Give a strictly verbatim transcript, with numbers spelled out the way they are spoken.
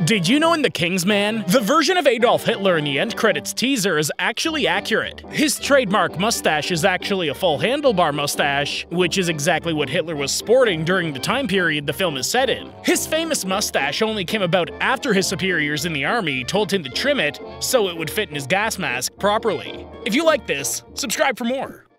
Did you know in The Kingsman, the version of Adolf Hitler in the end credits teaser is actually accurate? His trademark mustache is actually a full handlebar mustache, which is exactly what Hitler was sporting during the time period the film is set in. His famous mustache only came about after his superiors in the army told him to trim it so it would fit in his gas mask properly. If you like this, subscribe for more.